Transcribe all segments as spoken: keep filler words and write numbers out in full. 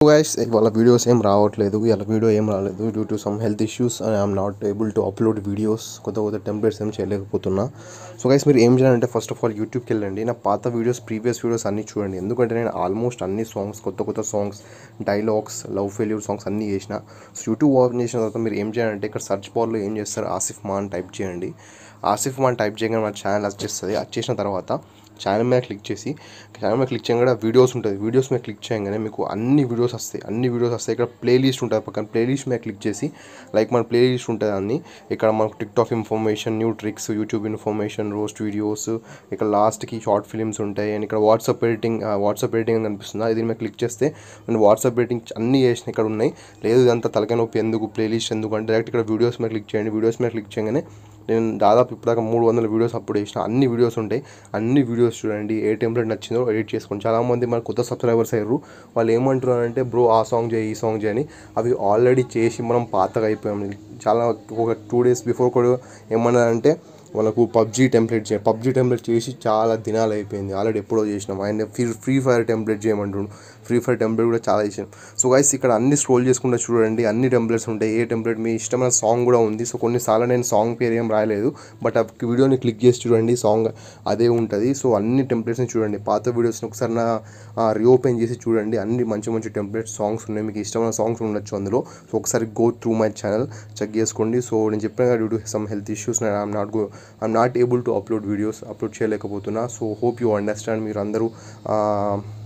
Guys ఇవాళ videos ఏం రావట్లేదు. ఇలా వీడియో ఏం రాలేదు due to some health issues. I'm not able to upload videos. కొత్త కొత్త టెంప్లెట్స్ ఏం చేయలేకపోతున్నా. సో గైస్ మీరు ఏం చేయాలంటే ఫస్ట్ ఆఫ్ ఆల్ యూట్యూబ్కి వెళ్ళండి. నా పాత వీడియోస్ ప్రీవియస్ వీడియోస్ అన్నీ చూడండి. ఎందుకంటే నేను ఆల్మోస్ట్ అన్ని సాంగ్స్ కొత్త కొత్త songs dialogues love failure songs అన్నీ చేసిన. సో యూట్యూబ్ ఓపెన్ చేసిన తర్వాత మీరు ఏం చేయాలంటే ఇక్కడ సర్చ్ బార్లో ఏం చేస్తారు, ఆసిఫ్ మాన్ టైప్ చేయండి. ఆసిఫ్ మాన్ టైప్ చేయగానే మన ఛానల్ వచ్చేస్తుంది. వచ్చేసిన తర్వాత ఛానల్ మీద క్లిక్ చేసి ఛానల్ మీద క్లిక్ చేయగానే వీడియోస్ ఉంటుంది. వీడియోస్ మీద క్లిక్ చేయగానే మీకు అన్ని వీడియోస్ వస్తాయి అన్ని వీడియోస్ వస్తాయి ఇక్కడ ప్లేలిస్ట్ ఉంటుంది. పక్కన ప్లేలిస్ట్ మీద క్లిక్ చేసి లైక్ మన ప్లేలిస్ట్ ఉంటుంది అన్ని. ఇక్కడ మనకు TikTok information, new tricks, YouTube information, roast videos, ఇక్కడ లాస్ట్కి షార్ట్ ఫిలిమ్స్ ఉంటాయి. అండ్ ఇక్కడ వాట్సాప్ ఎడిటింగ్ వాట్సాప్ ఎడిటింగ్ అని కనిపిస్తుంది. దీని మీద క్లిక్ చేస్తే నేను వాట్సాప్ ఎడిటింగ్ అన్నీ చేసిన ఇక్కడ ఉన్నాయి. లేదు ఇదంతా తలకాయ నొప్పి ఎందుకు, ప్లేలిస్ట్ ఎందుకు అంటే డైరెక్ట్ ఇక్కడ వీడియోస్ మీద క్లిక్ చేయండి. వీడియోస్ మీద క్లిక్ చేయగానే నేను దాదాపు ఇప్పటిదాకా మూడు వందల వీడియోస్ అప్లోడ్ చేసిన. అన్ని వీడియోస్ ఉంటాయి. అన్ని వీడియోస్ చూడండి. ఏ టెంప్లెట్ నచ్చిందో ఎడిట్ చేసుకోండి. చాలామంది మన కొత్త సబ్స్క్రైబర్స్ అయ్యారు. వాళ్ళు ఏమంటున్నారంటే బ్రో ఆ సాంగ్ చేయి ఈ సాంగ్ చేయని. అవి ఆల్రెడీ చేసి మనం పాతగా అయిపోయాం. చాలా ఒక టూ డేస్ బిఫోర్ కూడా ఏమన్నారంటే వాళ్ళకు పబ్జీ టెంప్లెట్ చేయ పబ్జీ టెంప్లెట్ చేసి చాలా దినాలు అయిపోయింది. ఆల్రెడీ ఎప్పుడో చేసినాం. ఆయన ఫ్రీ ఫ్రీ ఫైర్ టెంప్లెట్ చేయమంటుండు. ఫ్రీ ఫైర్ టెంప్లెట్ కూడా చాలా చేసాం. సో గైస్ ఇక్కడ అన్ని స్క్రోల్ చేసుకుంటూ చూడండి. అన్ని టెంప్లెట్స్ ఉంటాయి. ఏ టెంప్లెట్ మీ ఇష్టమైన సాంగ్ కూడా ఉంది. సో కొన్నిసార్లు నేను సాంగ్ పేరు ఏం రాయలేదు, బట్ ఆ వీడియోని క్లిక్ చేసి చూడండి సాంగ్ అదే ఉంటుంది. సో అన్ని టెంప్లెట్స్ని చూడండి. పాత వీడియోస్ని ఒకసారి నా రీఓపెన్ చేసి చూడండి. అన్ని మంచి మంచి టెంప్లెట్స్ సాంగ్స్ ఉన్నాయి. మీకు ఇష్టమైన సాంగ్స్ ఉండొచ్చు అందులో. సో ఒకసారి go through my channel check చేసుకోండి. సో నేను చెప్పిన due to some health issues I'm not go I'm not able to upload videos upload చేయలేకపోతున్నా. So hope you understand. మీరు అందరూ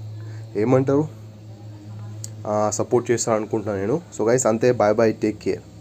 ఏమంటారు సపోర్ట్ చేస్తారనుకుంటున్నాను నేను. సో గైస్ అంతే, బాయ్ బాయ్, టేక్ కేర్.